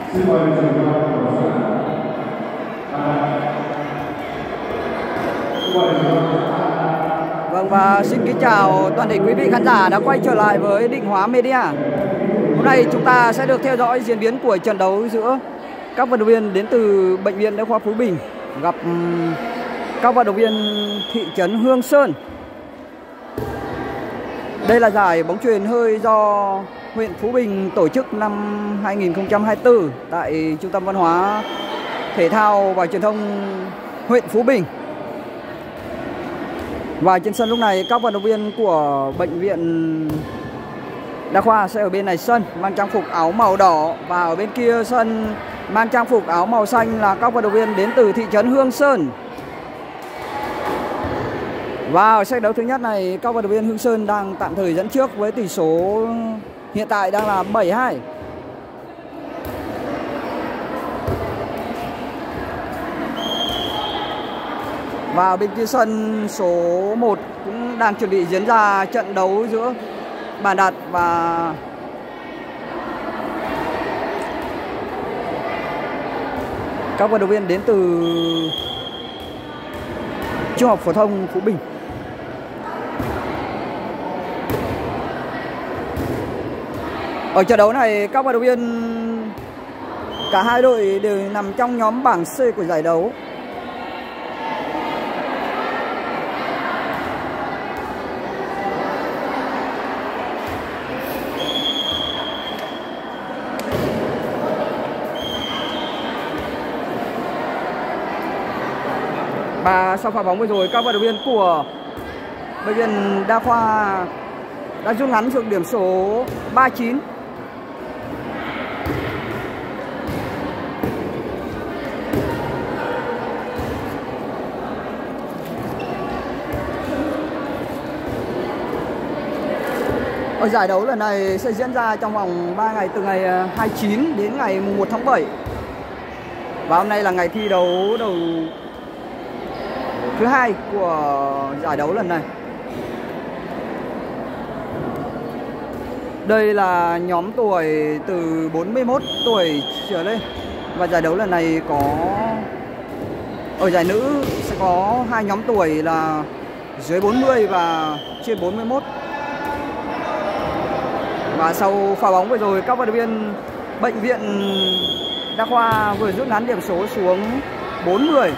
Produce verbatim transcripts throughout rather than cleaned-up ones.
Vâng, và xin kính chào toàn thể quý vị khán giả đã quay trở lại với Định Hóa Media. Hôm nay chúng ta sẽ được theo dõi diễn biến của trận đấu giữa các vận động viên đến từ Bệnh viện Đa khoa Phú Bình gặp các vận động viên thị trấn Hương Sơn. Đây là giải bóng chuyền hơi do huyện Phú Bình tổ chức năm hai nghìn không trăm hai mươi tư tại Trung tâm Văn hóa Thể thao và Truyền thông huyện Phú Bình. Và trên sân lúc này các vận động viên của Bệnh viện Đa khoa sẽ ở bên này sân mang trang phục áo màu đỏ, và ở bên kia sân mang trang phục áo màu xanh là các vận động viên đến từ thị trấn Hương Sơn. Và ở set đấu thứ nhất này, các vận động viên Hương Sơn đang tạm thời dẫn trước với tỷ số hiện tại đang là bảy hai. Và ở bên kia sân số một cũng đang chuẩn bị diễn ra trận đấu giữa Bàn Đạt và các vận động viên đến từ Trung học phổ thông Phú Bình. Ở trận đấu này, các vận động viên cả hai đội đều nằm trong nhóm bảng C của giải đấu. Và sau pha bóng vừa rồi, các vận động viên của Bệnh viện Đa khoa đã rút ngắn được điểm số ba chín. Ở giải đấu lần này sẽ diễn ra trong vòng ba ngày, từ ngày hai mươi chín đến ngày một tháng bảy. Và hôm nay là ngày thi đấu đầu thứ hai của giải đấu lần này. Đây là nhóm tuổi từ bốn mươi mốt tuổi trở lên. Và giải đấu lần này có, ở giải nữ sẽ có hai nhóm tuổi là dưới bốn mươi và trên bốn mươi mốt. Và sau pha bóng vừa rồi, các vận động viên Bệnh viện Đa khoa vừa rút ngắn điểm số xuống bốn mươi.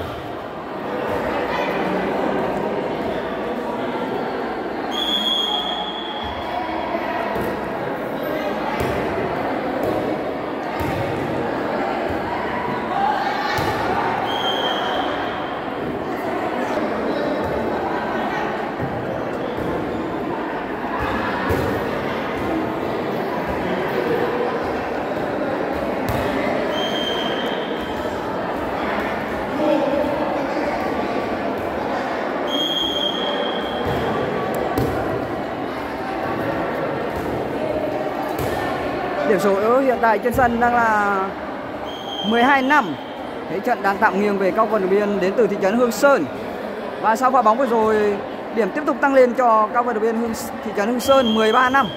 Điểm số hiện tại trên sân đang là mười hai năm. Thế trận đang tạm nghiêng về các vận động viên đến từ thị trấn Hương Sơn. Và sau pha bóng vừa rồi, điểm tiếp tục tăng lên cho các vận động viên Hương, thị trấn Hương Sơn mười ba năm.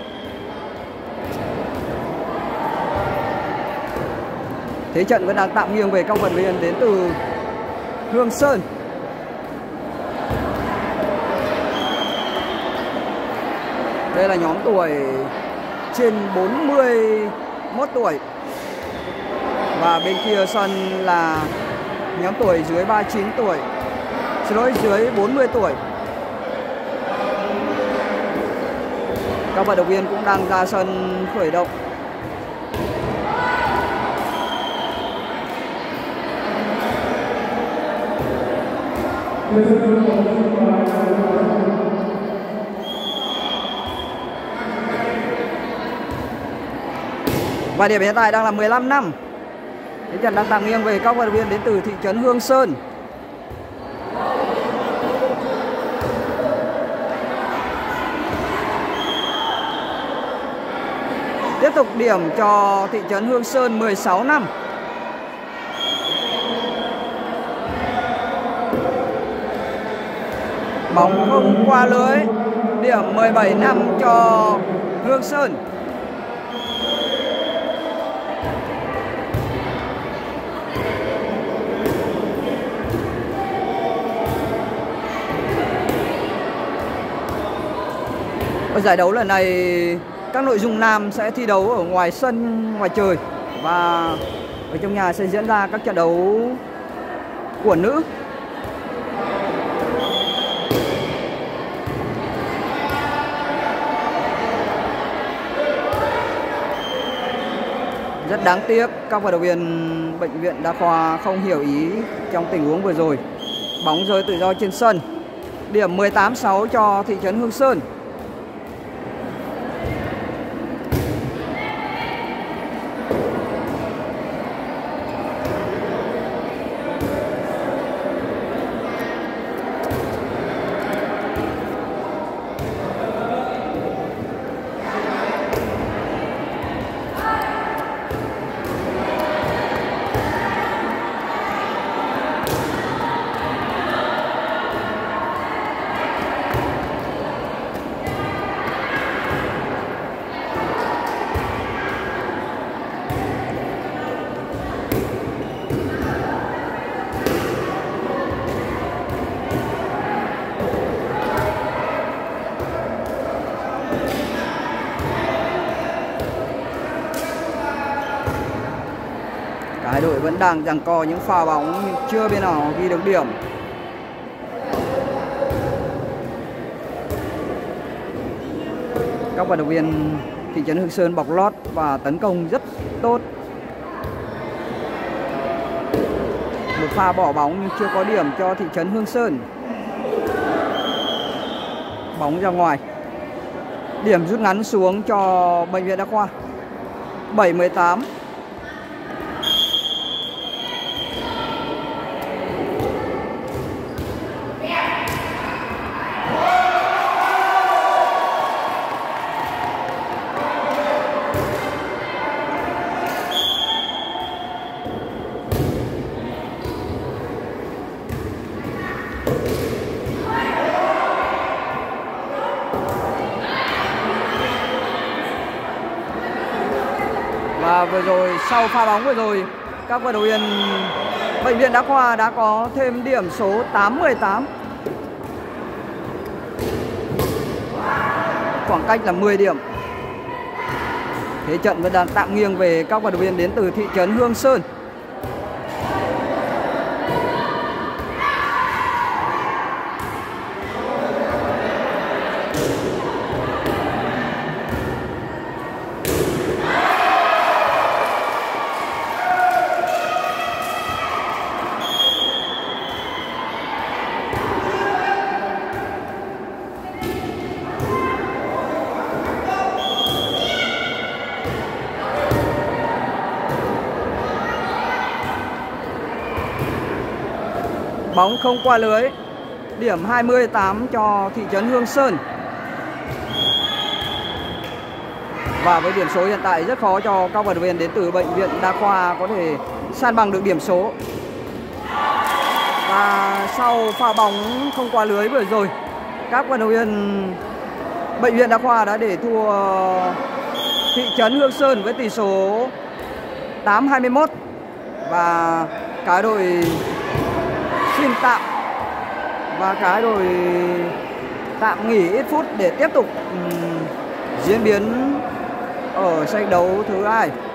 Thế trận vẫn đang tạm nghiêng về các vận động viên đến từ Hương Sơn. Đây là nhóm tuổi trên bốn mươi mốt tuổi. Và bên kia sân là nhóm tuổi dưới ba mươi chín tuổi, xin lỗi, dưới bốn mươi tuổi. Các vận động viên cũng đang ra sân khởi động. Và điểm hiện tại đang là mười lăm năm. Thế trận đang tạm nghiêng về các vận động viên đến từ thị trấn Hương Sơn. Tiếp tục điểm cho thị trấn Hương Sơn mười sáu năm. Bóng không qua lưới. Điểm mười bảy năm cho Hương Sơn. Ở giải đấu lần này các nội dung nam sẽ thi đấu ở ngoài sân ngoài trời và ở trong nhà sẽ diễn ra các trận đấu của nữ. Rất đáng tiếc các vận động viên bệnh viện đa khoa không hiểu ý trong tình huống vừa rồi. Bóng rơi tự do trên sân. Điểm mười tám sáu cho thị trấn Hương Sơn. Hai đội vẫn đang giằng co những pha bóng nhưng chưa bên nào ghi được điểm. Các vận động viên thị trấn Hương Sơn bọc lót và tấn công rất tốt. Một pha bỏ bóng nhưng chưa có điểm cho thị trấn Hương Sơn. Bóng ra ngoài. Điểm rút ngắn xuống cho bệnh viện đa khoa. bảy mười tám. Và vừa rồi, sau pha bóng vừa rồi, các vận động viên bệnh viện đa khoa đã có thêm điểm số tám mười tám. Khoảng cách là mười điểm. Thế trận vẫn đang tạm nghiêng về các vận động viên đến từ thị trấn Hương Sơn. Bóng không qua lưới. Điểm hai mươi tám cho thị trấn Hương Sơn. Và với điểm số hiện tại rất khó cho các vận động viên đến từ bệnh viện đa khoa có thể san bằng được điểm số. Và sau pha bóng không qua lưới vừa rồi, các vận động viên bệnh viện đa khoa đã để thua thị trấn Hương Sơn với tỷ số tám hai mươi mốt. Và cả đội xin tạm và cái đội tạm nghỉ ít phút để tiếp tục um, diễn biến ở trận đấu thứ hai.